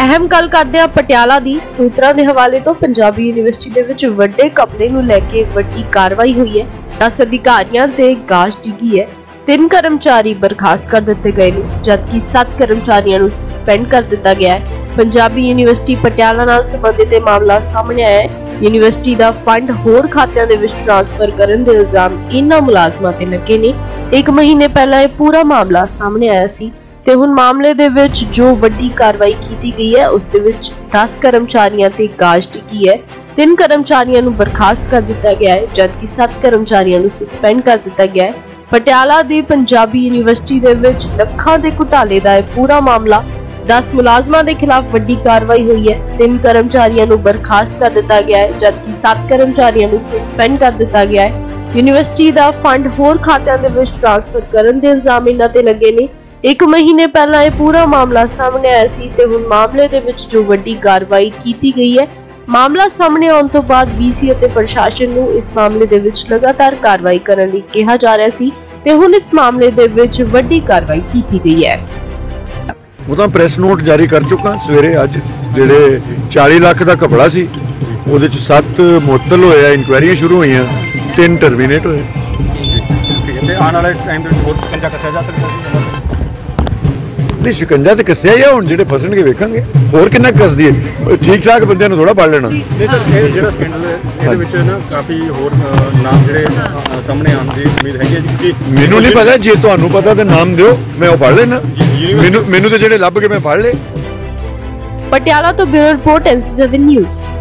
अहम गल करदे आ पटियाला दी सूत्रां दे हवाले तो पंजाबी यूनिवर्सिटी दे विच वड्डे कपड़े नूं लैके वड्डी कार्रवाई हुई है। 10 अधिकारियों ते गाज डिगी है। 3 कर्मचारी बर्खास्त कर दिते गए ने, जबकि 7 कर्मचारियों नूं सस्पेंड कर दिता गया है। पंजाबी यूनिवर्सिटी पटियाला नाल संबंधित यह मामला सामने आया है। यूनिवर्सिटी दा फंड होर खात्यां दे विच ट्रांसफर करन दे इल्जाम इन्हां मुलाजमां ते लगे ने। 1 महीने पहला यह पूरा मामला सामने आया सी ते हुण मामले दे विच जो वड्डी कार्रवाई की गई है उस दे विच 10 कर्मचारियों ते गाज डिगी है। 3 कर्मचारियों नूं बर्खास्त कर दिता गया है, जबकि 7 कर्मचारियों नूं सस्पेंड कर दिता गया है। पटियाला दी पंजाबी यूनिवर्सिटी दे विच लखां दे घोटाले दा पूरा मामला 10 मुलाजमां दे खिलाफ वड्डी कार्रवाई हुई है। 3 कर्मचारियों नूं बर्खास्त कर दिता गया है, जबकि 7 कर्मचारियों नूं सस्पेंड कर दिता गया है। यूनिवर्सिटी दा फंड होर खात्यां दे विच ट्रांसफर करन दे इल्जाम इन्हां ते लगे ने। 1 महीने पहला यह पूरा मामला सामने आया सी ते हुण मामले दे विच जो वड्डी कार्रवाई की गई है। मामला सामने आउण तो बाद बीसी ਅਤੇ प्रशासन ਨੂੰ इस मामले ਦੇ ਵਿੱਚ लगातार कार्रवाई ਕਰਨ ਲਈ ਕਿਹਾ ਜਾ ਰਿਹਾ ਸੀ ਤੇ ਹੁਣ ਇਸ ਮਾਮਲੇ ਦੇ ਵਿੱਚ ਵੱਡੀ कार्रवाई ਕੀਤੀ ਗਈ ਹੈ। ਉਹ ਤਾਂ ਪ੍ਰੈਸ ਨੋਟ ਜਾਰੀ ਕਰ ਚੁੱਕਾ ਸਵੇਰੇ ਅੱਜ ਜਿਹੜੇ 40 ਲੱਖ ਦਾ ਘਪਲਾ ਸੀ ਉਹਦੇ ਚ 7 ਮੁਅੱਤਲ ਹੋਇਆ, ਇਨਕੁਆਇਰੀਆਂ ਸ਼ੁਰੂ ਹੋਈਆਂ, 3 ਟਰਮੀਨੇਟ ਹੋਏ। ਤੇ ਆਉਣ ਵਾਲੇ ਟਾਈਮ ਦੇ ਵਿੱਚ ਹੋਰ ਸ਼ਿਕੰਜਾ ਕੱਸਿਆ ਜਾ ਸਕਦਾ ਹੈ? नहीं शिकंजा तो कसिया ही हुण जेडे फसणगे वेखांगे होर किन्ना कसदी है। ठीक ठाक बंदे नूं थोड़ा पढ़ लेना। नहीं सर, ये जेड़ा स्कैंडल है ਇਹਦੇ ਵਿੱਚ ना काफी होर नाम ਜਿਹੜੇ ਸਾਹਮਣੇ ਆਉਣ ਦੀ ਉਮੀਦ ਹੈਗੀ ਹੈ ਜੀ। ਮੈਨੂੰ ਨਹੀਂ ਪਤਾ, ਜੇ ਤੁਹਾਨੂੰ ਪਤਾ ਤੇ ਨਾਮ ਦਿਓ, ਮੈਂ ਉਹ ਪढ़ ਲੈਣਾ। ਮੈਨੂੰ ਤੇ ਜਿਹੜੇ ਲੱਭ ਕੇ ਮੈਂ ਪढ़ ਲਏ। ਪਟਿਆਲਾ ਤੋਂ ਬਿਊਰੋ ਰਿਪੋਰਟ NC7 ਨਿਊਜ਼।